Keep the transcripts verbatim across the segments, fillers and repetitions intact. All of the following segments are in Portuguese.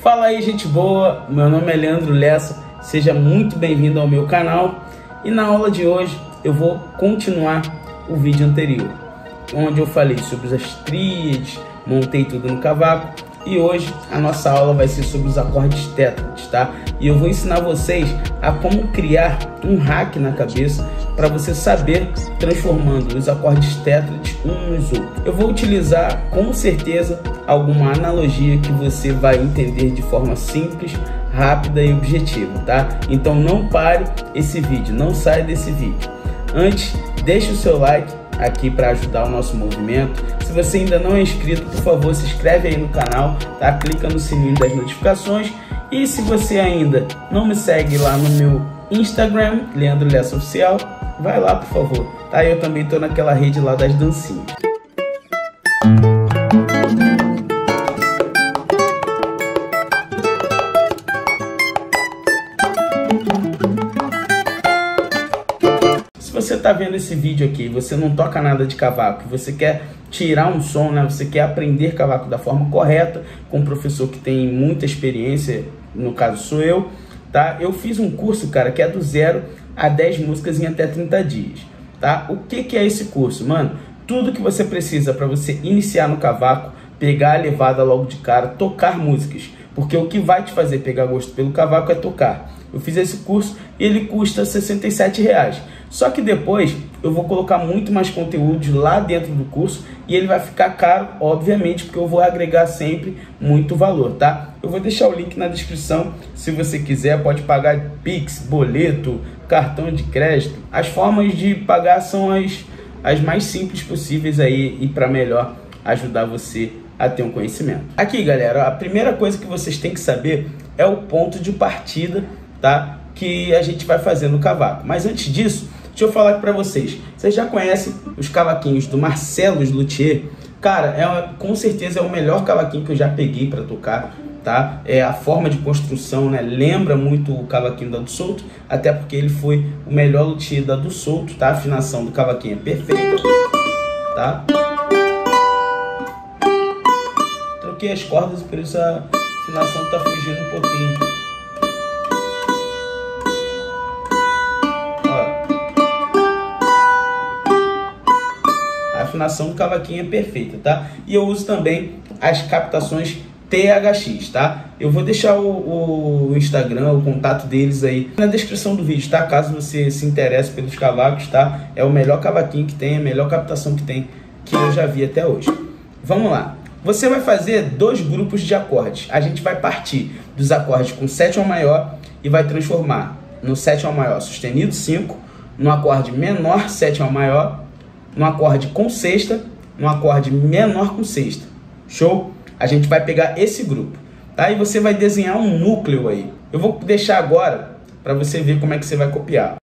Fala aí, gente boa, meu nome é Leandro Lessa, seja muito bem-vindo ao meu canal. E na aula de hoje eu vou continuar o vídeo anterior, onde eu falei sobre as tríades, montei tudo no cavaco. E hoje a nossa aula vai ser sobre os acordes tétrades, tá? E eu vou ensinar vocês a como criar um hack na cabeça para você saber transformando os acordes tétrades uns nos outros. Eu vou utilizar com certeza alguma analogia que você vai entender de forma simples, rápida e objetiva, tá? Então não pare esse vídeo, não saia desse vídeo. Antes, deixe o seu like aqui para ajudar o nosso movimento. Se você ainda não é inscrito, por favor, se inscreve aí no canal, tá? Clica no sininho das notificações. E se você ainda não me segue lá no meu Instagram, Leandro Lessa Oficial, vai lá, por favor, tá? Eu também tô naquela rede lá das dancinhas. Se você está vendo esse vídeo aqui, você não toca nada de cavaco, você quer tirar um som, né? Você quer aprender cavaco da forma correta, com um professor que tem muita experiência, no caso sou eu, tá? Eu fiz um curso, cara, que é do zero a dez músicas em até trinta dias, tá? O que que é esse curso, mano? Tudo que você precisa para você iniciar no cavaco, pegar a levada logo de cara, tocar músicas, porque o que vai te fazer pegar gosto pelo cavaco é tocar. Eu fiz esse curso e ele custa sessenta e sete reais. Só que depois eu vou colocar muito mais conteúdos lá dentro do curso e ele vai ficar caro, obviamente, porque eu vou agregar sempre muito valor, tá? Eu vou deixar o link na descrição. Se você quiser, pode pagar Pix, boleto, cartão de crédito. As formas de pagar são as, as mais simples possíveis aí e para melhor ajudar você a ter um conhecimento. Aqui, galera, a primeira coisa que vocês têm que saber é o ponto de partida, tá? Que a gente vai fazer no cavaco. Mas antes disso, deixa eu falar aqui pra vocês. Vocês já conhecem os cavaquinhos do Marcelo Luthier? Cara, é, com certeza é o melhor cavaquinho que eu já peguei para tocar, tá? É a forma de construção, né? Lembra muito o cavaquinho da do Souto, até porque ele foi o melhor luthier da do Souto, tá? A afinação do cavaquinho é perfeita, tá? Troquei as cordas e por isso a afinação tá fugindo um pouquinho. A afinação do cavaquinho é perfeita, tá? E eu uso também as captações T H X, tá? Eu vou deixar o, o Instagram, o contato deles aí na descrição do vídeo, tá? Caso você se interesse pelos cavacos, tá? É o melhor cavaquinho que tem, a melhor captação que tem, que eu já vi até hoje. Vamos lá. Você vai fazer dois grupos de acordes. A gente vai partir dos acordes com sétima maior e vai transformar no sétima maior sustenido cinco, no acorde menor sétima maior, no acorde com sexta, no acorde menor com sexta. Show? A gente vai pegar esse grupo, tá? E você vai desenhar um núcleo aí. Eu vou deixar agora para você ver como é que você vai copiar.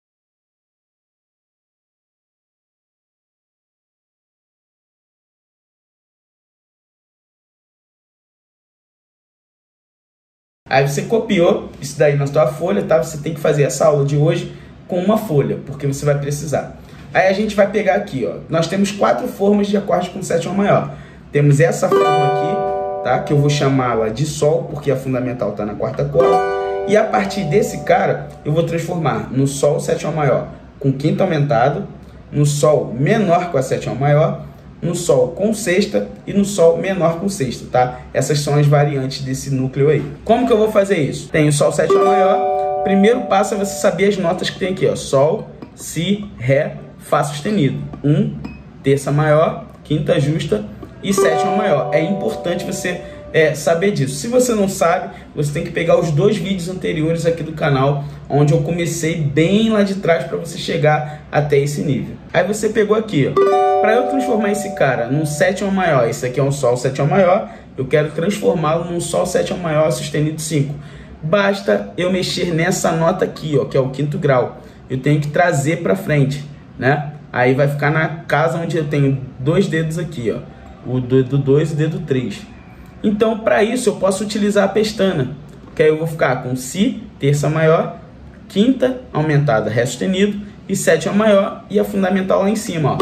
Aí você copiou isso daí na sua folha, tá? Você tem que fazer essa aula de hoje com uma folha, porque você vai precisar. Aí a gente vai pegar aqui, ó. Nós temos quatro formas de acorde com sétima maior. Temos essa forma aqui, tá? Que eu vou chamá-la de Sol, porque a fundamental tá na quarta corda. E a partir desse cara, eu vou transformar no Sol sétima maior com quinta aumentado, no Sol menor com a sétima maior, no Sol com sexta e no Sol menor com sexta, tá? Essas são as variantes desse núcleo aí. Como que eu vou fazer isso? Tem o Sol sétima maior. Primeiro passo é você saber as notas que tem aqui, ó. Sol, Si, Ré, Fá sustenido. Um, terça maior, quinta justa e sétima maior. É importante você é, saber disso. Se você não sabe, você tem que pegar os dois vídeos anteriores aqui do canal, onde eu comecei bem lá de trás para você chegar até esse nível. Aí você pegou aqui, ó. Para eu transformar esse cara num sétima maior, esse aqui é um Sol sétima maior, eu quero transformá-lo num Sol sétima maior sustenido cinco. Basta eu mexer nessa nota aqui, ó, que é o quinto grau. Eu tenho que trazer para frente, né? Aí vai ficar na casa onde eu tenho dois dedos aqui, ó, o dedo dois e o dedo três. Então, para isso eu posso utilizar a pestana, que aí eu vou ficar com Si, terça maior, quinta aumentada, Ré sustenido e sétima maior e a fundamental lá em cima, ó.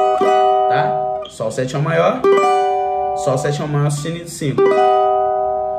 Tá? Sol sétima maior, Sol sétima maior sustenido cinco.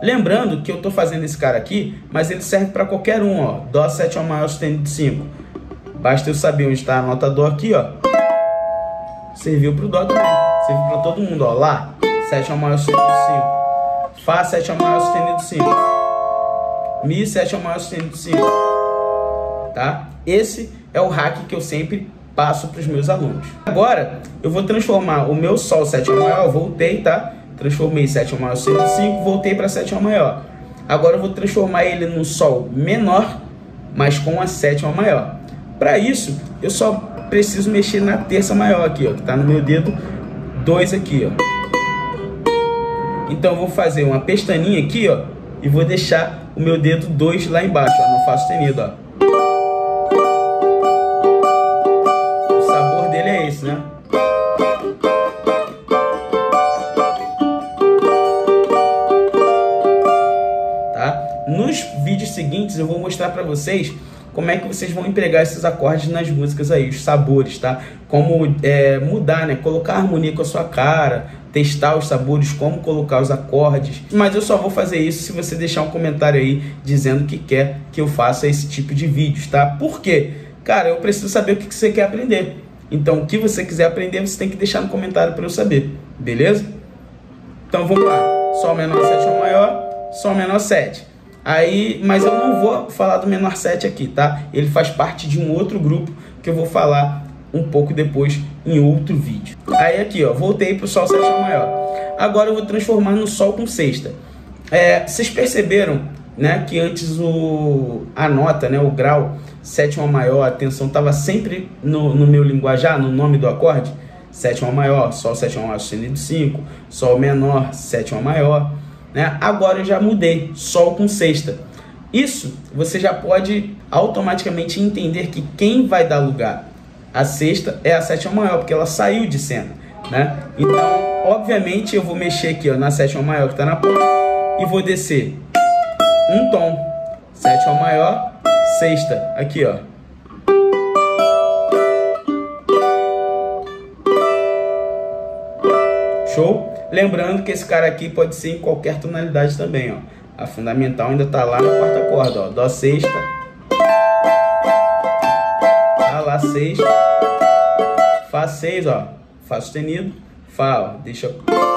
Lembrando que eu tô fazendo esse cara aqui, mas ele serve para qualquer um, ó. Dó sétima maior sustenido cinco. Basta eu saber onde está a nota Dó aqui, ó. Serviu pro Dó também. Serviu para todo mundo, ó. Lá, sétima maior sustenido cinco. Fá sétima maior sustenido cinco. Mi sétima maior sustenido cinco. Tá? Esse é o hack que eu sempre passo para os meus alunos. Agora, eu vou transformar o meu Sol sétima maior, voltei, tá? Transformei sétima maior sustenido cinco, voltei para sétima maior. Agora eu vou transformar ele num Sol menor, mas com a sétima maior. Para isso, eu só preciso mexer na terça maior aqui, ó, que está no meu dedo dois aqui, ó. Então eu vou fazer uma pestaninha aqui, ó, e vou deixar o meu dedo dois lá embaixo, ó, no Fá sustenido, ó. É isso, né? Tá? Nos vídeos seguintes eu vou mostrar para vocês como é que vocês vão empregar esses acordes nas músicas aí, os sabores, tá? Como é, mudar, né? Colocar harmonia com a sua cara, testar os sabores, como colocar os acordes. Mas eu só vou fazer isso se você deixar um comentário aí dizendo que quer que eu faça esse tipo de vídeos, tá? Por quê? Cara, eu preciso saber o que você quer aprender. Então, o que você quiser aprender, você tem que deixar no comentário para eu saber, beleza? Então, vamos lá. Sol menor sétima maior, Sol menor sete. Aí, mas eu não vou falar do menor sete aqui, tá? Ele faz parte de um outro grupo que eu vou falar um pouco depois em outro vídeo. Aí aqui, ó, voltei para o Sol sétima maior. Agora eu vou transformar no Sol com sexta. É, vocês perceberam, né, que antes o, a nota, né, o grau sétima maior, a atenção estava sempre no, no meu linguajar, no nome do acorde. Sétima maior, Sol sétima maior sustenido cinco, Sol menor, sétima maior, né? Agora eu já mudei, Sol com sexta. Isso você já pode automaticamente entender que quem vai dar lugar à sexta é a sétima maior, porque ela saiu de cena, né? Então, obviamente, eu vou mexer aqui, ó, na sétima maior que está na ponta e vou descer um tom, sétima maior, sexta, aqui, ó. Show? Lembrando que esse cara aqui pode ser em qualquer tonalidade também, ó. A fundamental ainda tá lá na quarta corda, ó. Dó sexta. Tá lá, sexta. Fá seis, ó. Fá sustenido. Fá, ó. Deixa...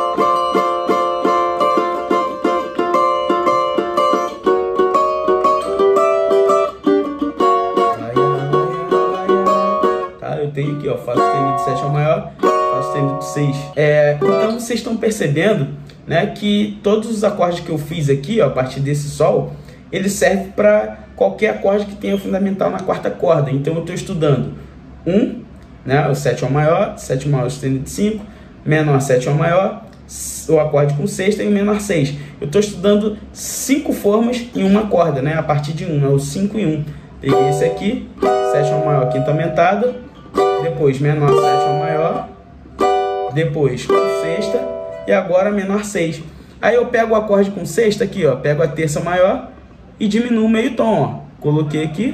Eu tenho aqui, ó, Fá sustenido sétima maior, Fá sustenido seis. É, então vocês estão percebendo, né, que todos os acordes que eu fiz aqui, ó, a partir desse Sol, ele serve para qualquer acorde que tenha fundamental na quarta corda. Então eu estou estudando um, né, o sétima maior, sétima maior sustenido cinco, menor sétima maior, o acorde com sexta e o menor seis. Eu estou estudando cinco formas em uma corda, né, a partir de um, é o cinco e um. Peguei esse aqui, sétima maior, quinta aumentada, depois menor sétima maior, depois com sexta e agora menor seis. Aí eu pego o acorde com sexta aqui, ó, pego a terça maior e diminuo o meio tom, ó. Coloquei aqui.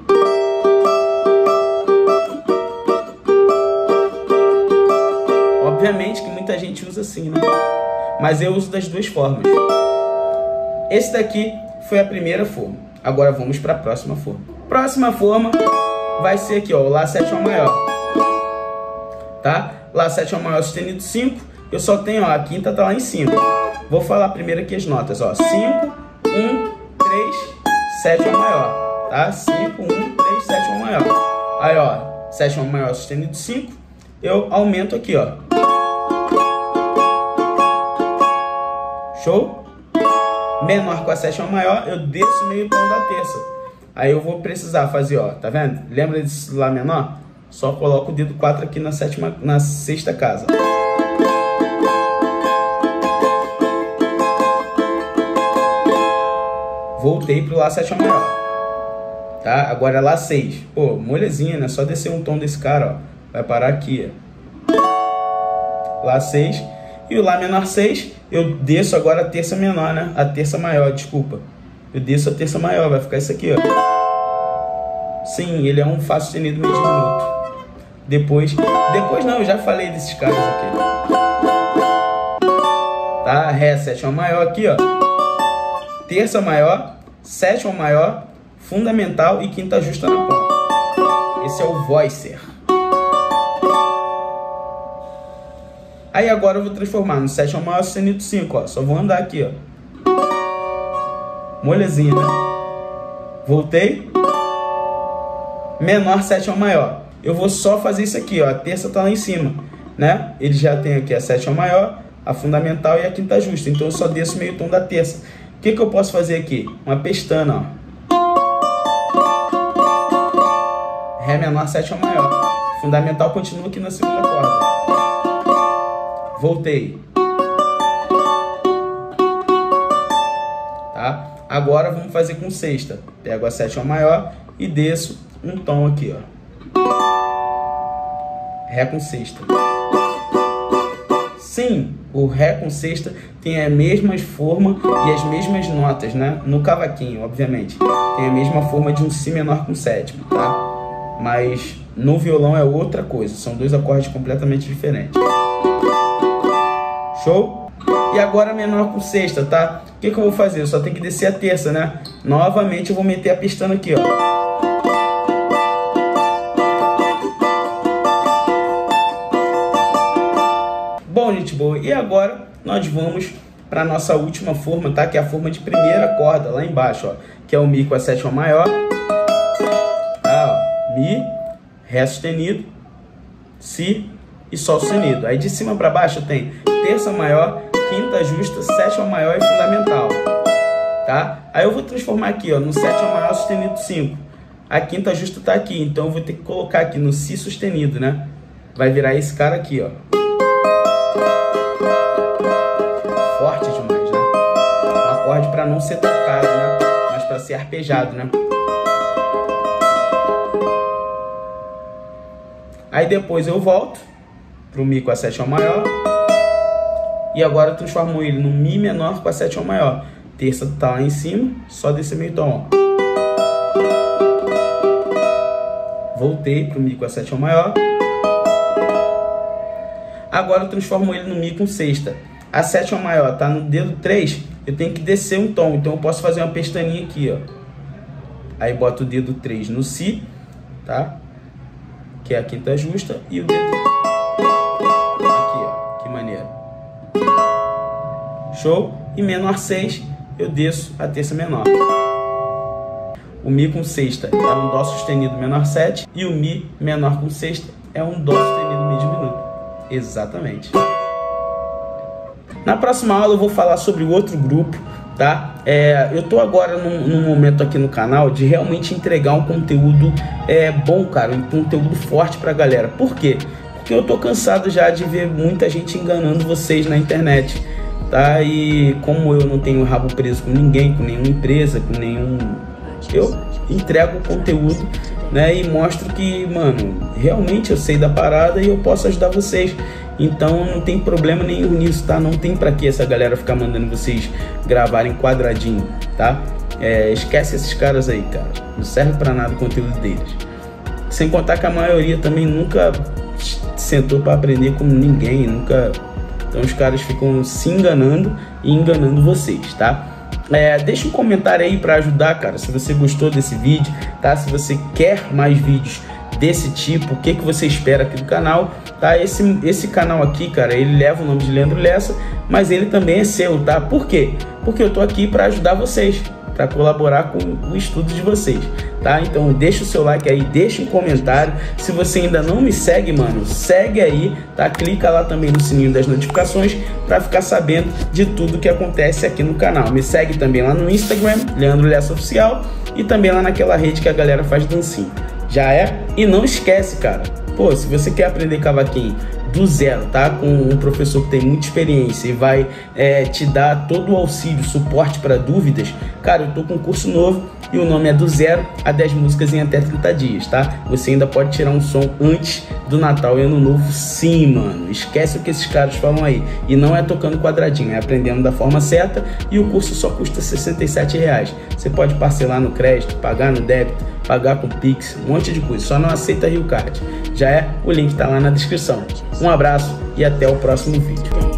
Obviamente que muita gente usa assim, né? Mas eu uso das duas formas. Esse daqui foi a primeira forma. Agora vamos para a próxima forma. Próxima forma vai ser aqui, ó, o Lá sétima maior. Tá? Lá sétima maior sustenido cinco. Eu só tenho, ó, a quinta tá lá em cinco. Vou falar primeiro aqui as notas, ó. cinco, um, três, sétima maior. Tá? cinco, um, três, sétima maior. Aí, ó, sétima maior sustenido cinco. Eu aumento aqui, ó. Show? Menor com a sétima maior, eu desço meio tom da terça. Aí eu vou precisar fazer, ó, tá vendo? Lembra desse Lá menor? Só coloco o dedo quatro aqui na sétima, na sexta casa. Voltei pro Lá sétima maior. Tá? Agora é Lá seis. Pô, molezinha, né? Só descer um tom desse cara, ó. Vai parar aqui, ó. Lá seis. E o Lá menor seis, eu desço agora a terça menor, né? A terça maior, desculpa. Eu desço a terça maior, vai ficar isso aqui, ó. Sim, ele é um Fá sustenido meio diminuto. Depois, depois não, eu já falei desses caras aqui. Tá? Ré sétima maior aqui, ó. terça maior, sétima maior, fundamental e quinta justa na ponta. Esse é o voicer. Aí agora eu vou transformar no sétima maior sustenido cinco, ó. Só vou andar aqui, ó. Molezinha, né? Voltei. Menor, sétima maior. Eu vou só fazer isso aqui, ó. A terça tá lá em cima, né? Ele já tem aqui a sétima maior, a fundamental e a quinta justa. Então eu só desço o meio tom da terça. O que que eu posso fazer aqui? Uma pestana, ó. Ré menor, sétima maior. Fundamental continua aqui na segunda corda. Voltei. Tá? Agora vamos fazer com sexta. Pego a sétima maior e desço um tom aqui, ó. Ré com sexta. Sim, o Ré com sexta tem a mesma forma e as mesmas notas, né? No cavaquinho, obviamente. Tem a mesma forma de um Si menor com sétima, tá? Mas no violão é outra coisa. São dois acordes completamente diferentes. Show? E agora menor com sexta, tá? O que que eu vou fazer? Eu só tenho que descer a terça, né? Novamente eu vou meter a pestana aqui, ó. Bom, gente boa, e agora nós vamos para nossa última forma, tá? Que é a forma de primeira corda, lá embaixo, ó. Que é o Mi com a sétima maior. Tá, ó. Mi, Ré sustenido, Si e Sol sustenido. Aí de cima para baixo tem terça maior, quinta justa, sétima maior e fundamental. Tá? Aí eu vou transformar aqui, ó, no sétima maior sustenido cinco. A quinta justa tá aqui, então eu vou ter que colocar aqui no Si sustenido, né? Vai virar esse cara aqui, ó. Forte demais, né? Um acorde para não ser tocado, né? Mas para ser arpejado, né? Aí depois eu volto pro Mi com a sétima maior. E agora eu transformo ele no Mi menor com a sétima maior. Terça tá lá em cima, só descer meio tom, ó. Voltei pro Mi com a sétima maior. Agora eu transformo ele no Mi com sexta. A sétima maior tá no dedo três, eu tenho que descer um tom. Então eu posso fazer uma pestaninha aqui, ó. Aí boto o dedo três no Si, tá? Que é a quinta justa. E o dedo aqui, ó. Que maneiro. Show? E menor seis, eu desço a terça menor. O Mi com sexta é um Dó sustenido menor sete. E o Mi menor com sexta é um Dó sustenido mi diminuto. Exatamente. Na próxima aula eu vou falar sobre o outro grupo, tá? É, eu tô agora num, num momento aqui no canal de realmente entregar um conteúdo é, bom, cara. Um conteúdo forte pra galera. Por quê? Porque eu tô cansado já de ver muita gente enganando vocês na internet, tá? E como eu não tenho rabo preso com ninguém, com nenhuma empresa, com nenhum... Eu entrego o conteúdo, né? E mostro que, mano, realmente eu sei da parada e eu posso ajudar vocês. Então não tem problema nenhum nisso, tá? Não tem pra que essa galera ficar mandando vocês gravarem quadradinho, tá? É, esquece esses caras aí, cara. Não serve pra nada o conteúdo deles. Sem contar que a maioria também nunca sentou pra aprender com ninguém, nunca... Então os caras ficam se enganando e enganando vocês, tá? É, deixa um comentário aí pra ajudar, cara, se você gostou desse vídeo, tá? Se você quer mais vídeos desse tipo, o que, que você espera aqui do canal, tá? Esse, esse canal aqui, cara, ele leva o nome de Leandro Lessa, mas ele também é seu, tá? Por quê? Porque eu tô aqui para ajudar vocês, para colaborar com o estudo de vocês, tá? Então deixa o seu like aí, deixa um comentário. Se você ainda não me segue, mano, segue aí, tá? Clica lá também no sininho das notificações para ficar sabendo de tudo que acontece aqui no canal. Me segue também lá no Instagram, Leandro Lessa Oficial, e também lá naquela rede que a galera faz dancinha. Já é? E não esquece, cara, pô, se você quer aprender cavaquinho do zero, tá? Com um professor que tem muita experiência e vai é, te dar todo o auxílio, suporte para dúvidas, cara, eu tô com um curso novo e o nome é Do Zero a dez músicas em até trinta dias, tá? Você ainda pode tirar um som antes do Natal e Ano Novo, sim, mano. Esquece o que esses caras falam aí. E não é tocando quadradinho, é aprendendo da forma certa, e o curso só custa sessenta e sete reais. Você pode parcelar no crédito, pagar no débito, pagar com Pix, um monte de coisa. Só não aceita Rio Card. Já é? O link tá lá na descrição. Um abraço e até o próximo vídeo.